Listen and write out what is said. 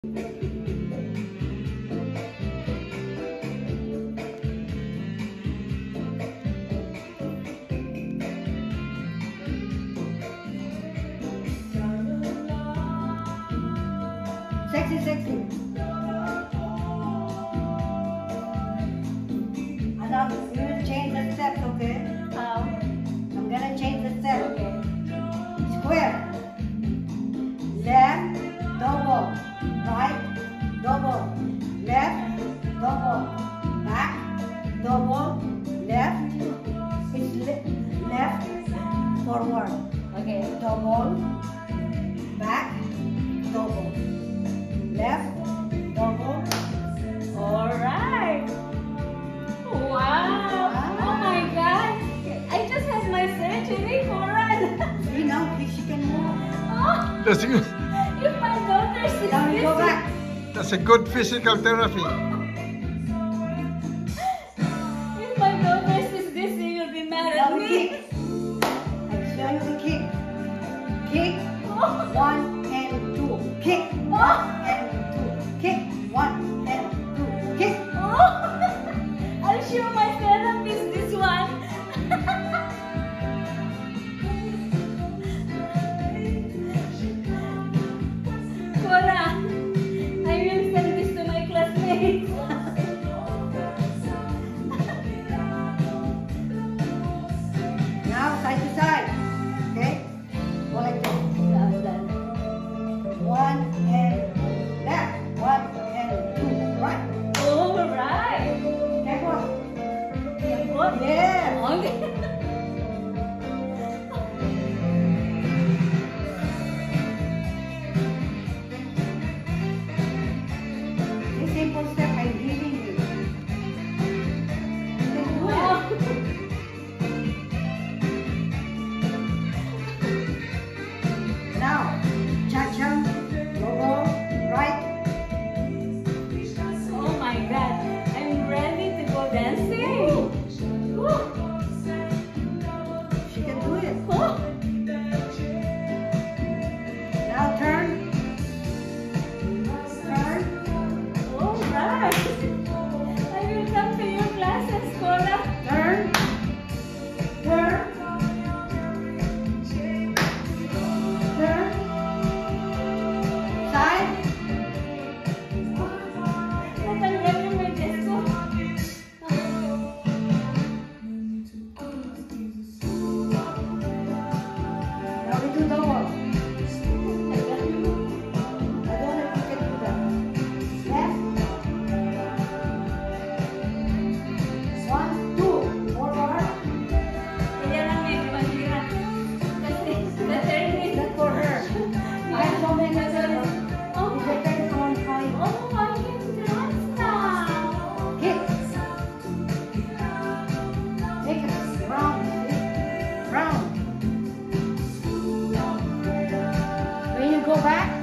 Sexy, sexy. And now you will change the steps, okay? I'm gonna change the steps. Okay. Square. Left, double. Right, double. Left, double. Back, double. Left. It's left, forward. Okay. Double. Back, double. Left, double. Alright. Wow. Oh my God. I just had my surgery, Cora. See now, she can move. Oh, That's good. if my daughter sees Now you go this, back. That's a good physical therapy. if my daughter sees this, she will be mad Now at we me. kick. I'll show you the kick. Kick. Oh. 1 and 2. Kick. 1 and 2. Kick. 1 and 2. Kick. Oh. I'll show my therapist this one. Cora, I will send this to my classmates. Now side to side. Okay? Go like this. 1 and left. 1 and 2. Right. Alright. Careful. Careful. Yeah. Okay. This simple step I'm giving you. You can do it. Now, cha-cha, go right. Oh my God. I'm ready to go dancing. She can do it. Oh. Now turn. Turn. Alright. I will come to your classes, Cora. Turn. Turn. Turn. Side. Natanggal yung medyas ko. Now we do double. I don't know if you can do that. Left. 1, 2. Forward. Kaya lang medyo mahirap. Kasi the turn is That's for her. I have so many others. Oh It my depends on how you Oh, I can dance now. kick. Make it round. See? Round. When you go back,